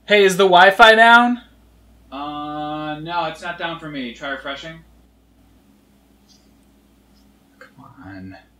Hey, is the Wi-Fi down? No, it's not down for me. Try refreshing. Come on.